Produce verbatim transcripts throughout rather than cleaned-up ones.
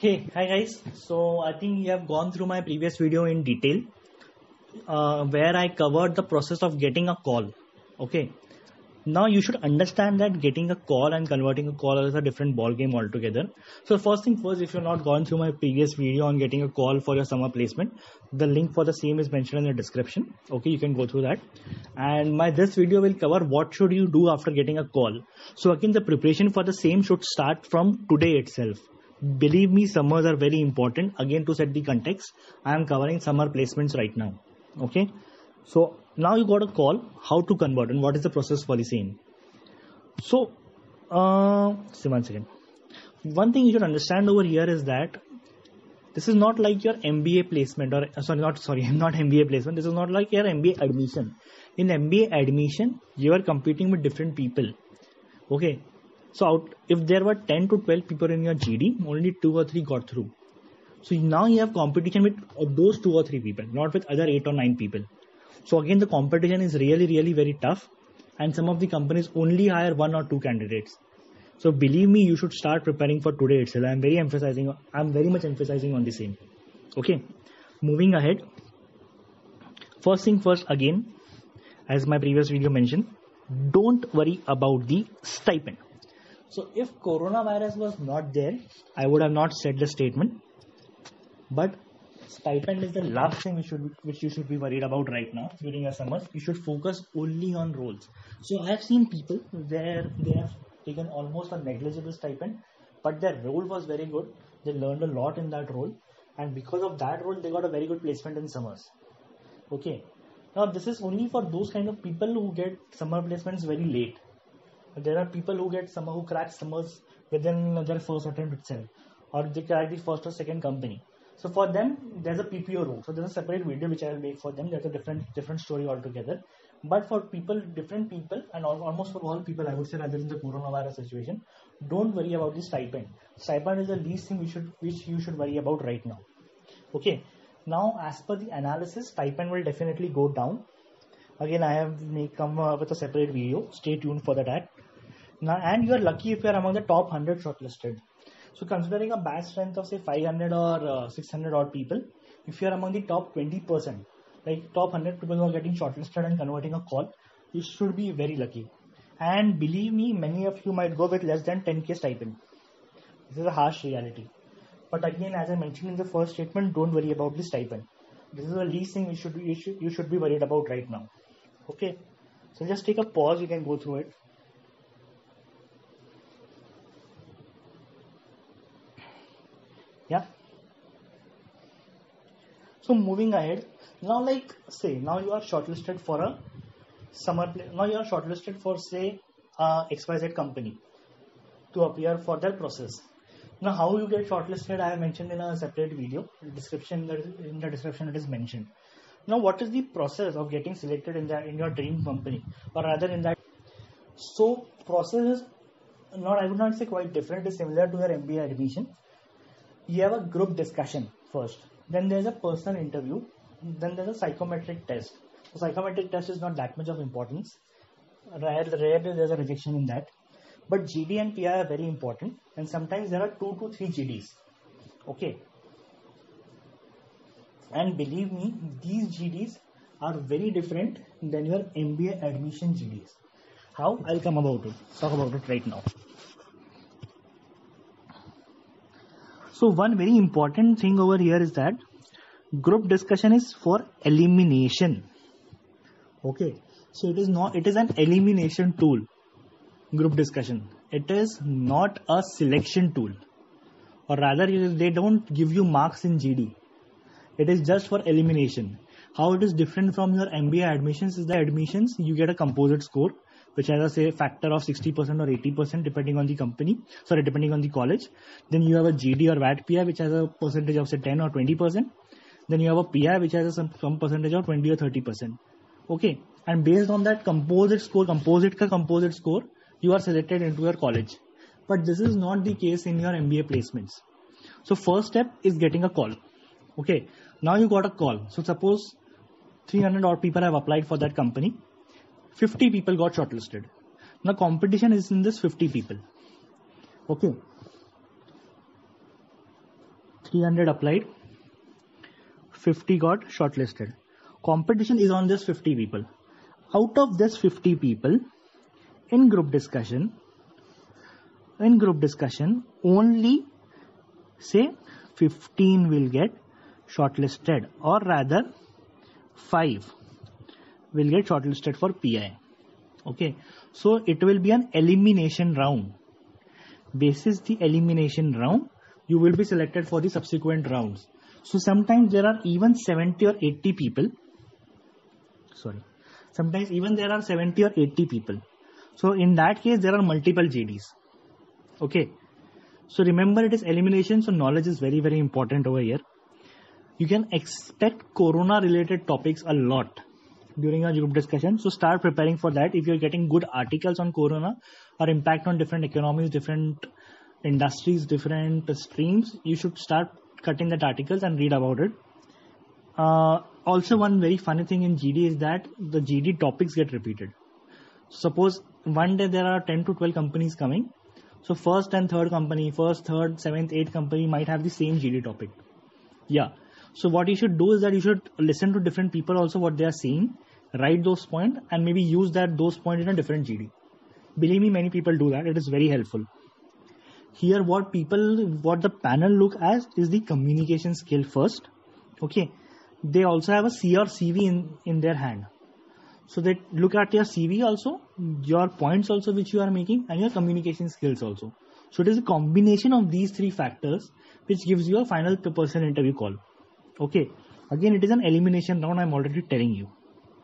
Hey, hi guys. So I think you have gone through my previous video in detail, uh, where I covered the process of getting a call. Okay. Now you should understand that getting a call and converting a call is a different ball game altogether. So first thing first, if you're not gone through my previous video on getting a call for your summer placement, the link for the same is mentioned in the description. Okay, you can go through that. And my this video will cover what should you do after getting a call. So again, the preparation for the same should start from today itself. Believe me, summers are very important. Again, to set the context, I am covering summer placements right now. Okay. So now you got a call, how to convert and what is the process for the same. So, uh, see one second. One thing you should understand over here is that this is not like your M B A placement or uh, sorry, not sorry, not M B A placement. This is not like your M B A admission. In M B A admission, you are competing with different people. Okay. So out, if there were ten to twelve people in your G D, only two or three got through. So now you have competition with those two or three people, not with other eight or nine people. So again, the competition is really, really very tough, and some of the companies only hire one or two candidates. So believe me, you should start preparing for today itself. I'm very emphasizing, I'm very much emphasizing on the same. Okay, moving ahead. First thing first, again, as my previous video mentioned, don't worry about the stipend. So if coronavirus was not there, I would have not said the statement, but stipend is the last thing which should which you should be worried about right now during your summer. You should focus only on roles. So I have seen people where they have taken almost a negligible stipend, but their role was very good. They learned a lot in that role, and because of that role, they got a very good placement in summers. Okay. Now this is only for those kind of people who get summer placements very late. There are people who get summer who crack summers within their first attempt itself, or they crack the first or second company. So for them, there's a P P O route. So there's a separate video which I will make for them. There's a different different story altogether. But for people, different people, and almost for all people, I would say, rather than the coronavirus situation, don't worry about the stipend. Stipend is the least thing we should which you should worry about right now. Okay. Now, as per the analysis, stipend will definitely go down. Again, I have may come uh, with a separate video. Stay tuned for that. Now, and you are lucky if you are among the top one hundred shortlisted. So considering a batch strength of say five hundred or uh, six hundred odd people, if you are among the top twenty percent, like top one hundred people who are getting shortlisted and converting a call, you should be very lucky. And believe me, many of you might go with less than ten K stipend. This is a harsh reality. But again, as I mentioned in the first statement, don't worry about the stipend. This is the least thing you should be, you should, you should be worried about right now. Okay. So just take a pause. You can go through it. Yeah. So moving ahead, now like say now you are shortlisted for a summer play. Now you are shortlisted for say uh, X Y Z company to appear for their process. Now how you get shortlisted, I have mentioned in a separate video. In the description in the description it is mentioned. Now what is the process of getting selected in that in your dream company, or rather in that? So process is not, I would not say quite different. It is similar to your M B A admission. You have a group discussion first, then there's a personal interview, then there's a psychometric test. The psychometric test is not that much of importance. Rarely there's a rejection in that, but G D and P I are very important, and sometimes there are two to three G Ds. Okay, and believe me, these G Ds are very different than your M B A admission G Ds. How? I'll come about it. Talk about it right now. So one very important thing over here is that group discussion is for elimination. Okay. So it is not, it is an elimination tool. Group discussion. It is not a selection tool. Or rather, they don't give you marks in G D. It is just for elimination. How it is different from your M B A admissions is the admissions, you get a composite score, which has a say factor of sixty percent or eighty percent depending on the company, sorry, depending on the college. Then you have a G D or V A T P I which has a percentage of say ten or twenty percent. Then you have a P I which has a some, some percentage of twenty or thirty percent. Okay. And based on that composite score, composite ka composite score, you are selected into your college. But this is not the case in your M B A placements. So first step is getting a call. Okay. Now you got a call. So suppose three hundred odd people have applied for that company. fifty people got shortlisted. Now competition is in this fifty people. Okay. three hundred applied, fifty got shortlisted. Competition is on this fifty people. Out of this fifty people, in group discussion, in group discussion, only say fifteen will get shortlisted, or rather five will get shortlisted for P I. Okay, so it will be an elimination round. Basis the elimination round, you will be selected for the subsequent rounds. So sometimes there are even seventy or eighty people. Sorry, sometimes even there are seventy or eighty people. So in that case, there are multiple J Ds. Okay, so remember it is elimination, so knowledge is very very important over here. You can expect corona related topics a lot during a group discussion, so start preparing for that. If you're getting good articles on corona or impact on different economies, different industries, different streams, you should start cutting that articles and read about it. Uh, also, one very funny thing in G D is that the G D topics get repeated. Suppose one day there are ten to twelve companies coming, so first and third company, first, third, seventh, eighth company might have the same G D topic. Yeah. So what you should do is that you should listen to different people also what they are saying, write those points, and maybe use that those points in a different G D. Believe me, many people do that. It is very helpful. Here what people, what the panel look as is the communication skill first. Okay. They also have a C or C V in, in their hand. So they look at your C V also, your points also which you are making, and your communication skills also. So it is a combination of these three factors which gives you a final person interview call. Okay, again it is an elimination round, I'm already telling you.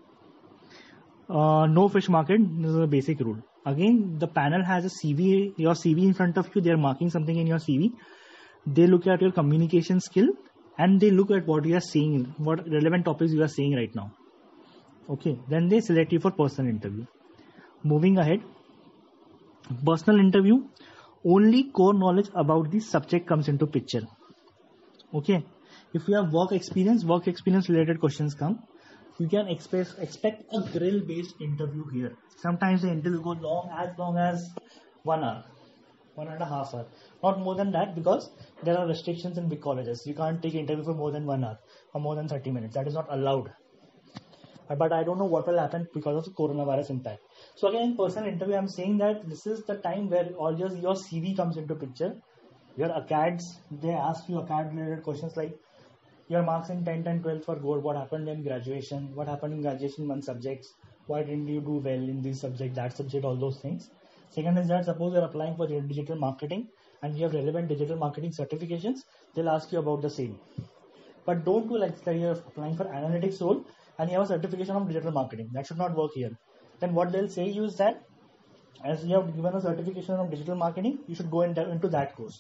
Uh, no fish market, this is a basic rule. Again, the panel has a C V, your C V in front of you, they are marking something in your C V. They look at your communication skill and they look at what you are saying, what relevant topics you are saying right now. Okay, then they select you for personal interview. Moving ahead, personal interview, only core knowledge about the subject comes into picture. Okay. If you have work experience, work experience related questions come. You can expect expect a grill based interview here. Sometimes the interview goes long as long as one hour, one and a half hour. Not more than that, because there are restrictions in big colleges. You can't take interview for more than one hour or more than thirty minutes. That is not allowed. But I don't know what will happen because of the coronavirus impact. So again, in personal interview, I'm saying that this is the time where all your, your C V comes into picture. Your A C A Ds, they ask you A C A D related questions like your marks in tenth and twelfth were good, what happened in graduation, what happened in graduation one subjects, why didn't you do well in this subject, that subject, all those things. Second is that suppose you're applying for digital marketing and you have relevant digital marketing certifications, they'll ask you about the same. But don't do like you're applying for analytics role and you have a certification of digital marketing. That should not work here. Then what they'll say is that as you have given a certification of digital marketing, you should go into, into that course.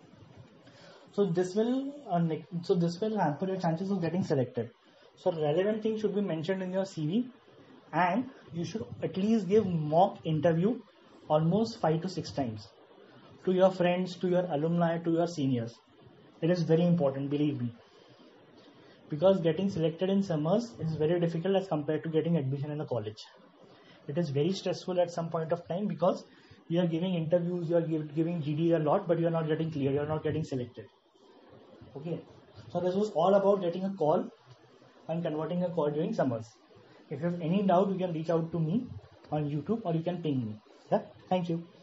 So this will uh, so this will hamper your chances of getting selected. So relevant things should be mentioned in your C V, and you should at least give mock interview almost five to six times to your friends, to your alumni, to your seniors. It is very important, believe me. Because getting selected in summers is very difficult as compared to getting admission in the college. It is very stressful at some point of time because you are giving interviews, you are give, giving G D a lot, but you are not getting clear, you are not getting selected. Okay, so this was all about getting a call and converting a call during summers. If you have any doubt, you can reach out to me on YouTube or you can ping me. Yeah, thank you.